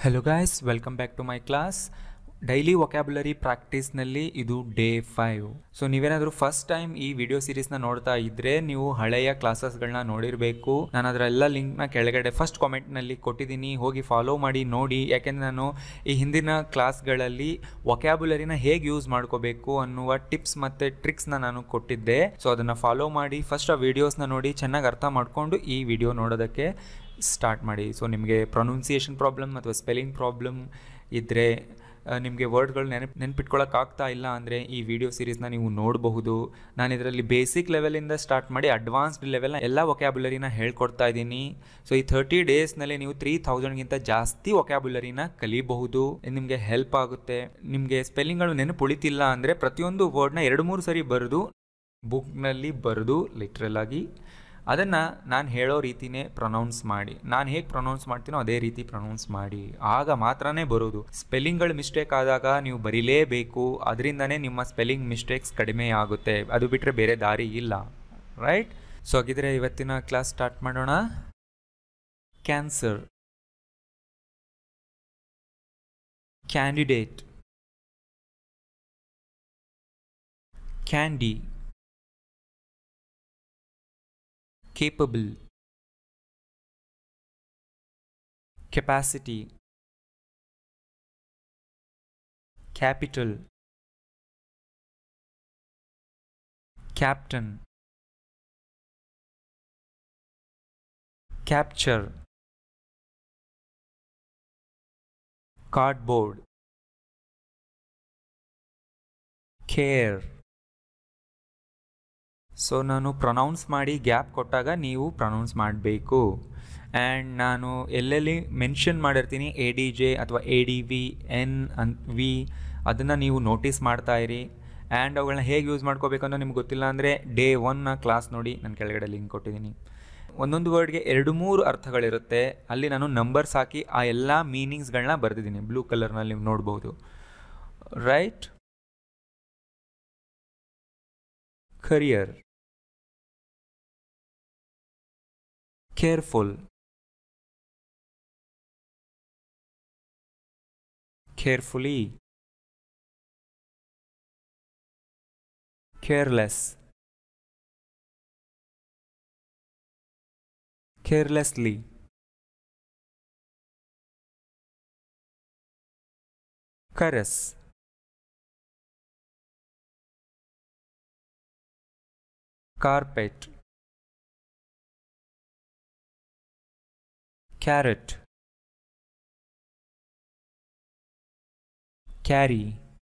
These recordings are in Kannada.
Hello guys, welcome back to my class. Daily vocabulary ಪ್ರಾಕ್ಟೀಸ್ನಲ್ಲಿ ಇದು ಡೇ 5. ಸೊ ನೀವೇನಾದರೂ ಫಸ್ಟ್ ಟೈಮ್ ಈ ವಿಡಿಯೋ ಸೀರೀಸ್ನ ನೋಡ್ತಾ ಇದ್ದರೆ ನೀವು ಹಳೆಯ ಕ್ಲಾಸಸ್ಗಳನ್ನ ನೋಡಿರಬೇಕು. ನಾನು ಅದರ ಎಲ್ಲ ಲಿಂಕ್ನ ಕೆಳಗಡೆ ಫಸ್ಟ್ ಕಾಮೆಂಟ್ನಲ್ಲಿ ಕೊಟ್ಟಿದ್ದೀನಿ, ಹೋಗಿ ಫಾಲೋ ಮಾಡಿ ನೋಡಿ. ಯಾಕೆಂದರೆ ನಾನು ಈ ಹಿಂದಿನ ಕ್ಲಾಸ್ಗಳಲ್ಲಿ ವೊಕ್ಯಾಬುಲರಿನ ಹೇಗೆ ಯೂಸ್ ಮಾಡ್ಕೋಬೇಕು ಅನ್ನುವ ಟಿಪ್ಸ್ ಮತ್ತು ಟ್ರಿಕ್ಸ್ನ ನಾನು ಕೊಟ್ಟಿದ್ದೆ. ಸೊ ಅದನ್ನು ಫಾಲೋ ಮಾಡಿ, ಫಸ್ಟ್ ಆ ವಿಡಿಯೋಸ್ನ ನೋಡಿ ಚೆನ್ನಾಗಿ ಅರ್ಥ ಮಾಡಿಕೊಂಡು ಈ ವಿಡಿಯೋ ನೋಡೋದಕ್ಕೆ ಸ್ಟಾರ್ಟ್ ಮಾಡಿ. ಸೊ ನಿಮಗೆ ಪ್ರೊನೌನ್ಸಿಯೇಷನ್ ಪ್ರಾಬ್ಲಮ್ ಅಥವಾ ಸ್ಪೆಲ್ಲಿಂಗ್ ಪ್ರಾಬ್ಲಮ್ ಇದ್ದರೆ, ನಿಮಗೆ ವರ್ಡ್ಗಳು ನೆನಪಿಟ್ಕೊಳ್ಳೋಕ್ಕಾಗ್ತಾ ಇಲ್ಲ ಅಂದರೆ ಈ ವಿಡಿಯೋ ಸೀರೀಸ್ನ ನೀವು ನೋಡಬಹುದು. ನಾನು ಇದರಲ್ಲಿ ಬೇಸಿಕ್ ಲೆವೆಲಿಂದ ಸ್ಟಾರ್ಟ್ ಮಾಡಿ ಅಡ್ವಾನ್ಸ್ಡ್ ಲೆವೆಲ್ನ ಎಲ್ಲ ವೊಕ್ಯಾಬುಲರಿನ ಹೇಳ್ಕೊಡ್ತಾ ಇದ್ದೀನಿ. ಸೊ ಈ 30 ಡೇಸ್ನಲ್ಲಿ ನೀವು 3000ಗಿಂತ ಜಾಸ್ತಿ ವೊಕ್ಯಾಬುಲರಿನ ಕಲಿಬಹುದು. ನಿಮಗೆ ಹೆಲ್ಪ್ ಆಗುತ್ತೆ. ನಿಮಗೆ ಸ್ಪೆಲ್ಲಿಂಗ್ಗಳು ನೆನಪು ಉಳಿತಿಲ್ಲ ಅಂದರೆ ಪ್ರತಿಯೊಂದು ವರ್ಡ್ನ 2-3 ಸರಿ ಬರೆದು ಬುಕ್ನಲ್ಲಿ ಬರೆದು ಲಿಟ್ರಲ್ ಆಗಿ ಅದನ್ನು ನಾನು ಹೇಳೋ ರೀತಿಯೇ ಪ್ರೊನೌನ್ಸ್ ಮಾಡಿ. ನಾನು ಹೇಗೆ ಪ್ರೊನೌನ್ಸ್ ಮಾಡ್ತೀನೋ ಅದೇ ರೀತಿ ಪ್ರೊನೌನ್ಸ್ ಮಾಡಿ, ಆಗ ಮಾತ್ರನೇ ಬರೋದು. ಸ್ಪೆಲ್ಲಿಂಗ್ಗಳು ಮಿಸ್ಟೇಕ್ ಆದಾಗ ನೀವು ಬರೀಲೇಬೇಕು. ಅದರಿಂದನೇ ನಿಮ್ಮ ಸ್ಪೆಲ್ಲಿಂಗ್ ಮಿಸ್ಟೇಕ್ಸ್ ಕಡಿಮೆ ಆಗುತ್ತೆ. ಅದು ಬಿಟ್ಟರೆ ಬೇರೆ ದಾರಿ ಇಲ್ಲ, ರೈಟ್? ಸೊ ಹಾಗಿದ್ರೆ ಇವತ್ತಿನ ಕ್ಲಾಸ್ ಸ್ಟಾರ್ಟ್ ಮಾಡೋಣ. Cancer, candidate, candy, capable, capacity, capital, captain, capture, cardboard, care. So ನಾನು ಪ್ರೊನೌನ್ಸ್ ಮಾಡಿ ಗ್ಯಾಪ್ ಕೊಟ್ಟಾಗ ನೀವು ಪ್ರೊನೌನ್ಸ್ ಮಾಡಬೇಕು. ಆ್ಯಂಡ್ ನಾನು ಎಲ್ಲೆಲ್ಲಿ ಮೆನ್ಷನ್ ಮಾಡಿರ್ತೀನಿ ADJ ಅಥವಾ ADV, N V, ಅದನ್ನು ನೀವು ನೋಟಿಸ್ ಮಾಡ್ತಾಯಿರಿ. ಆ್ಯಂಡ್ ಅವುಗಳನ್ನ ಹೇಗೆ ಯೂಸ್ ಮಾಡ್ಕೋಬೇಕು ಅನ್ನೋ ನಿಮ್ಗೆ ಗೊತ್ತಿಲ್ಲ ಅಂದರೆ ಡೇ 1ನ ಕ್ಲಾಸ್ ನೋಡಿ, ನಾನು ಕೆಳಗಡೆ ಲಿಂಕ್ ಕೊಟ್ಟಿದ್ದೀನಿ. ಒಂದೊಂದು ವರ್ಡ್ಗೆ 2-3 ಅರ್ಥಗಳಿರುತ್ತೆ. ಅಲ್ಲಿ ನಾನು ನಂಬರ್ಸ್ ಹಾಕಿ ಆ ಎಲ್ಲ ಮೀನಿಂಗ್ಸ್ಗಳನ್ನ ಬರೆದಿದ್ದೀನಿ. ಬ್ಲೂ ಕಲರ್ನಲ್ಲಿ ನೀವು ನೋಡ್ಬೋದು, right? Career, careful, carefully, careless, carelessly, caress, carpet, carrot, carry,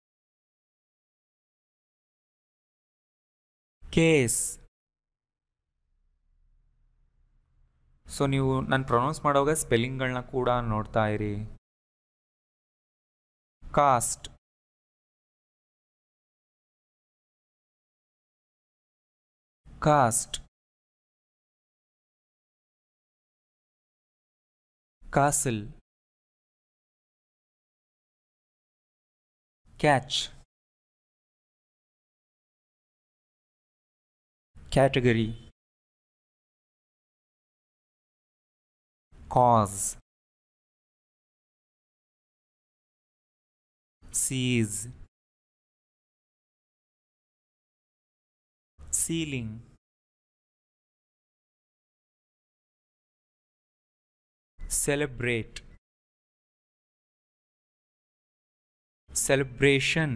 case. So ನೀವು ನಾನು ಪ್ರೊನೌನ್ಸ್ ಮಾಡುವಾಗ ಸ್ಪೆಲ್ಲಿಂಗ್ಗಳನ್ನ ಕೂಡ ನೋಡ್ತಾ ಇರಿ. Cast, cast, castle, catch, category, cause, seize, ceiling, celebrate, celebration.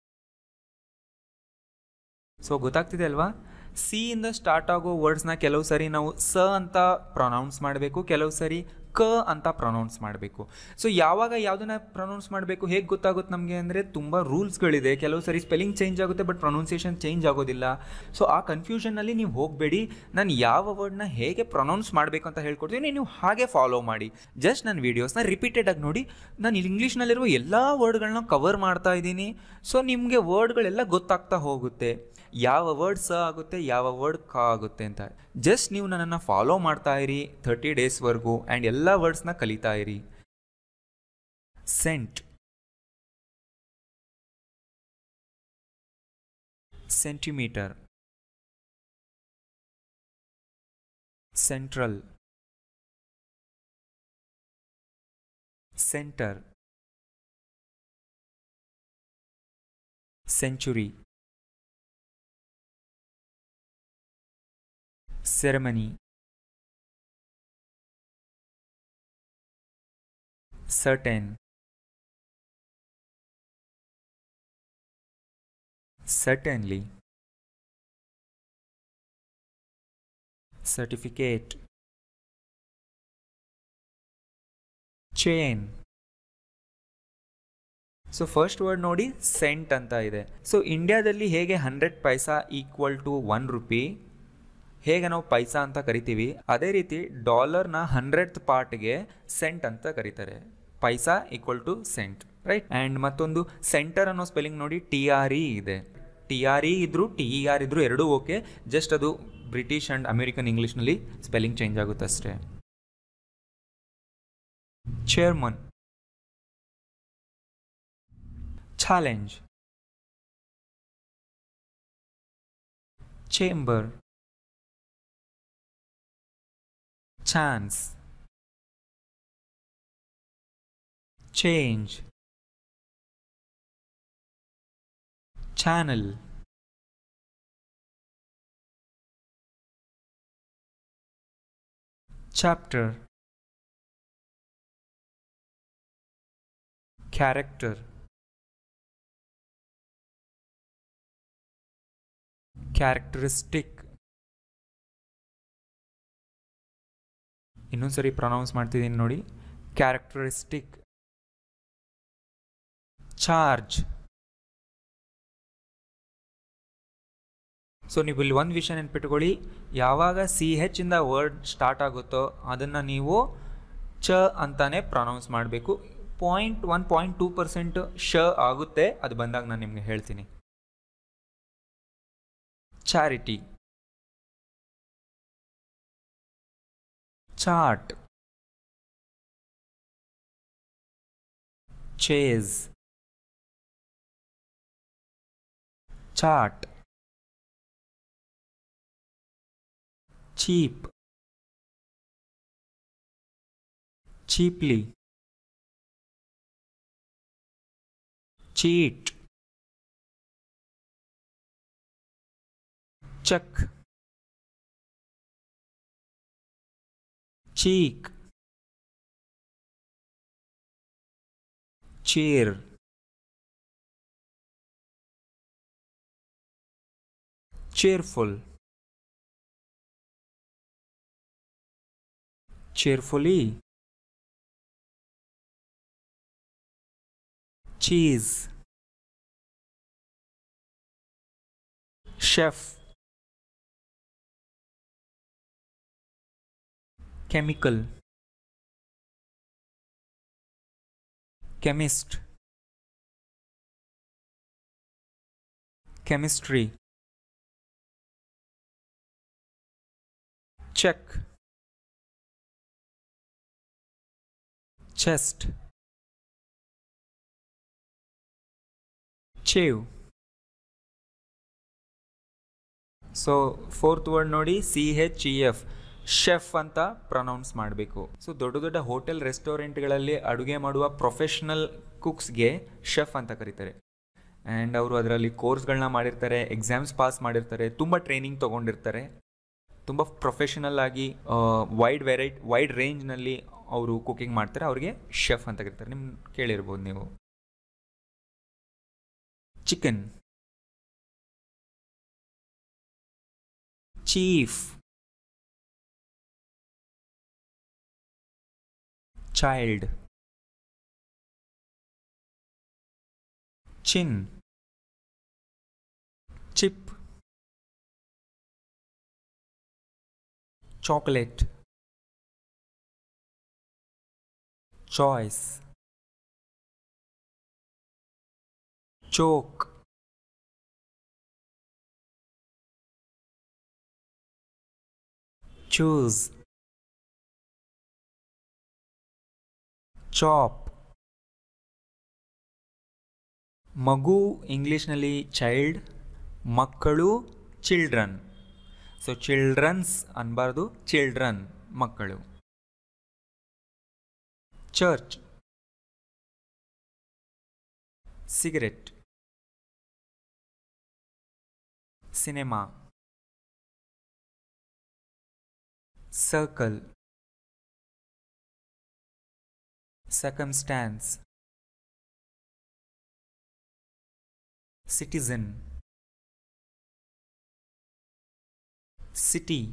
So ಗೊತ್ತಾಗ್ತಿದೆ ಅಲ್ವಾ? ಸಿ ಇಂದ ಸ್ಟಾರ್ಟ್ ಆಗೋ ವರ್ಡ್ಸ್ನ ಕೆಲವು ಸರಿ ನಾವು ಸ ಅಂತ ಪ್ರೊನೌನ್ಸ್ ಮಾಡಬೇಕು, ಕೆಲವು ಸರಿ ಕ ಅಂತ ಪ್ರೊನೌನ್ಸ್ ಮಾಡಬೇಕು. ಸೊ ಯಾವಾಗ ಯಾವುದನ್ನ ಪ್ರೊನೌನ್ಸ್ ಮಾಡಬೇಕು ಹೇಗೆ ಗೊತ್ತಾಗುತ್ತೆ ನಮಗೆ ಅಂದರೆ ತುಂಬ ರೂಲ್ಸ್ಗಳಿದೆ. ಕೆಲವು ಸರಿ ಸ್ಪೆಲ್ಲಿಂಗ್ ಚೇಂಜ್ ಆಗುತ್ತೆ ಬಟ್ ಪ್ರೊನೌನ್ಸಿಯೇಷನ್ ಚೇಂಜ್ ಆಗೋದಿಲ್ಲ. ಸೊ ಆ ಕನ್ಫ್ಯೂಷನ್ನಲ್ಲಿ ನೀವು ಹೋಗಬೇಡಿ. ನಾನು ಯಾವ ವರ್ಡ್ನ ಹೇಗೆ ಪ್ರೊನೌನ್ಸ್ ಮಾಡಬೇಕು ಅಂತ ಹೇಳ್ಕೊಡ್ತೀನಿ, ನೀವು ಹಾಗೆ ಫಾಲೋ ಮಾಡಿ. ಜಸ್ಟ್ ನನ್ನ ವೀಡಿಯೋಸ್ನ ರಿಪೀಟೆಡಾಗಿ ನೋಡಿ. ನಾನು ಇಂಗ್ಲೀಷ್ನಲ್ಲಿರುವ ಎಲ್ಲ ವರ್ಡ್ಗಳನ್ನ ಕವರ್ ಮಾಡ್ತಾ ಇದ್ದೀನಿ. ಸೊ ನಿಮಗೆ ವರ್ಡ್ಗಳೆಲ್ಲ ಗೊತ್ತಾಗ್ತಾ ಹೋಗುತ್ತೆ, ಯಾವ ವರ್ಡ್ ಸ ಆಗುತ್ತೆ, ಯಾವ ವರ್ಡ್ ಕ ಆಗುತ್ತೆ ಅಂತ. ಜಸ್ಟ್ ನೀವು ನನ್ನನ್ನು ಫಾಲೋ ಮಾಡ್ತಾ ಇರಿ 30 ಡೇಸ್ವರೆಗೂ ಆ್ಯಂಡ್ ಎಲ್ಲ ವರ್ಡ್ಸ್ನ ಕಲಿತಾ ಇರಿ. Cent, centimetre, central, centre, century, ceremony, certain, certainly, certificate, chain. So first word ನೋಡಿ ಸೆಂಟ್ ಅಂತ ಇದೆ. ಸೊ ಇಂಡಿಯಾದಲ್ಲಿ ಹೇಗೆ 100 ಪೈಸಾ ಈಕ್ವಲ್ ಟು 1 ರೂಪಿ, ಹೇಗೆ ನಾವು ಪೈಸಾ ಅಂತ ಕರಿತೀವಿ, ಅದೇ ರೀತಿ ಡಾಲರ್ನ 100th ಪಾರ್ಟ್ಗೆ ಸೆಂಟ್ ಅಂತ ಕರೀತಾರೆ. Paisa equal to cent, right. And ಮತ್ತೊಂದು ಸೆಂಟರ್ ಅನ್ನೋ ಸ್ಪೆಲ್ಲಿಂಗ್ ನೋಡಿ TRE ಇದೆ. TRE ಇದ್ರು TER ಇದ್ರು ಎರಡೂ ಓಕೆ, ಜಸ್ಟ್ ಅದು ಬ್ರಿಟಿಷ್ ಆ್ಯಂಡ್ ಅಮೆರಿಕನ್ ಇಂಗ್ಲೀಷ್ನಲ್ಲಿ ಸ್ಪೆಲ್ಲಿಂಗ್ ಚೇಂಜ್ ಆಗುತ್ತೆ ಅಷ್ಟೇ. Chairman, challenge, chamber, chance, change, channel, chapter, character, characteristic. ಇನ್ನೊಂದ್ಸರಿ ಪ್ರೊನೌನ್ಸ್ ಮಾಡ್ತಿದ್ದೀನಿ ನೋಡಿ, ಕ್ಯಾರೆಕ್ಟರಿಸ್ಟಿಕ್. ಚಾರ್ಜ್. ಸೊ ನೀವು ಇಲ್ಲಿ ಒಂದು ವಿಷಯ ನೆನ್ಪಿಟ್ಕೊಳ್ಳಿ, ಯಾವಾಗ CH ಇಂದ ವರ್ಡ್ ಸ್ಟಾರ್ಟ್ ಆಗುತ್ತೋ ಅದನ್ನು ನೀವು ಚ ಅಂತಾನೆ ಪ್ರೊನೌನ್ಸ್ ಮಾಡಬೇಕು. 0.1-0.2% ಶ ಆಗುತ್ತೆ, ಅದು ಬಂದಾಗ ನಾನು ನಿಮಗೆ ಹೇಳ್ತೀನಿ. Charity, chart, chase, chart, cheap, cheaply, cheat, check, cheek, chair, cheerful, cheerfully, cheese, chef, chemical, chemist, chemistry, check, chest, chew. So fourth word ನೋಡಿ CHEF, ಶೆಫ್ ಅಂತ ಪ್ರೊನೌನ್ಸ್ ಮಾಡಬೇಕು. ಸೊ ದೊಡ್ಡ ದೊಡ್ಡ ಹೋಟೆಲ್ ರೆಸ್ಟೋರೆಂಟ್ಗಳಲ್ಲಿ ಅಡುಗೆ ಮಾಡುವ ಪ್ರೊಫೆಷ್ನಲ್ ಕುಕ್ಸ್ಗೆ ಶೆಫ್ ಅಂತ ಕರೀತಾರೆ. ಆ್ಯಂಡ್ ಅವರು ಅದರಲ್ಲಿ ಕೋರ್ಸ್ಗಳನ್ನ ಮಾಡಿರ್ತಾರೆ, ಎಕ್ಸಾಮ್ಸ್ ಪಾಸ್ ಮಾಡಿರ್ತಾರೆ, ತುಂಬ ಟ್ರೈನಿಂಗ್ ತೊಗೊಂಡಿರ್ತಾರೆ, ತುಂಬ ಪ್ರೊಫೆಷನಲ್ ಆಗಿ ವೈಡ್ ರೇಂಜ್ನಲ್ಲಿ ಅವರು ಕುಕಿಂಗ್ ಮಾಡ್ತಾರೆ, ಅವ್ರಿಗೆ ಶೆಫ್ ಅಂತ ಕರೀತಾರೆ. ನಿಮ್ಗೆ ಕೇಳಿರ್ಬೋದು ನೀವು. Chicken, chief, child, chin, chip, chocolate, choice, choke, choose, chop. ಮಗು ಇಂಗ್ಲೀಷ್ನಲ್ಲಿ ಚೈಲ್ಡ್, ಮಕ್ಕಳು ಚಿಲ್ಡ್ರನ್. ಸೊ ಚಿಲ್ಡ್ರನ್ಸ್ ಅನ್ಬಾರ್ದು, ಚಿಲ್ಡ್ರನ್ ಮಕ್ಕಳು. Church, cigarette. Cinema. Circle. circumstance. citizen. city.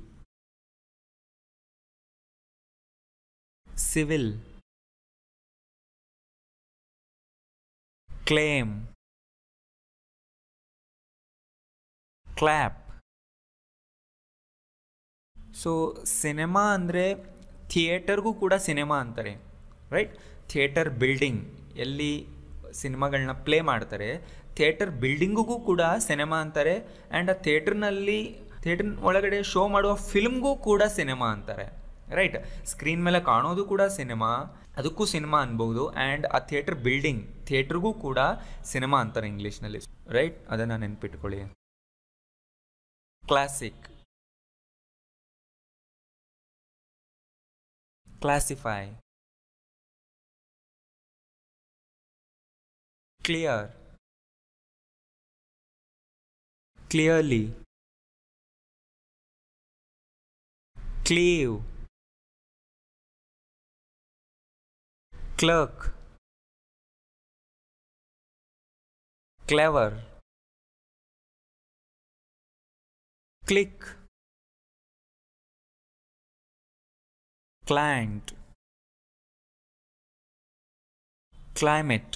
civil. claim. clap. So cinema ಅಂದರೆ ಥಿಯೇಟರ್ಗೂ ಕೂಡ ಸಿನೆಮಾ ಅಂತಾರೆ, ರೈಟ್? ಥಿಯೇಟರ್ ಬಿಲ್ಡಿಂಗ್ ಎಲ್ಲಿ ಸಿನಿಮಾಗಳನ್ನ ಪ್ಲೇ ಮಾಡ್ತಾರೆ, ಥಿಯೇಟರ್ ಬಿಲ್ಡಿಂಗಿಗೂ ಕೂಡ ಸಿನೆಮಾ ಅಂತಾರೆ. ಆ್ಯಂಡ್ ಆ ಥಿಯೇಟರ್ ಒಳಗಡೆ ಶೋ ಮಾಡುವ ಫಿಲ್ಮ್ಗೂ ಕೂಡ ಸಿನೆಮಾ ಅಂತಾರೆ, ರೈಟ್? ಸ್ಕ್ರೀನ್ ಮೇಲೆ ಕಾಣೋದು ಕೂಡ ಸಿನಿಮಾ, ಅದಕ್ಕೂ ಸಿನಿಮಾ ಅನ್ಬೋದು. ಆ್ಯಂಡ್ ಆ ಥಿಯೇಟ್ರಿಗೂ ಕೂಡ ಸಿನಿಮಾ ಅಂತಾರೆ ಇಂಗ್ಲೀಷ್ನಲ್ಲಿ, ರೈಟ್? ಅದನ್ನು ನೆನ್ಪಿಟ್ಕೊಳ್ಳಿ. Classic. Classify. Clear. Clearly. Cleave. Clerk. Clever. Click. Client. Climate.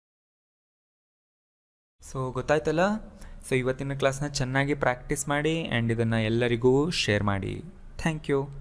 So ಗೊತ್ತಾಯ್ತಲ್ಲ? ಸೊ ಇವತ್ತಿನ ಕ್ಲಾಸ್ನ ಚೆನ್ನಾಗಿ ಪ್ರಾಕ್ಟೀಸ್ ಮಾಡಿ ಆ್ಯಂಡ್ ಇದನ್ನು ಎಲ್ಲರಿಗೂ ಶೇರ್ ಮಾಡಿ. Thank you.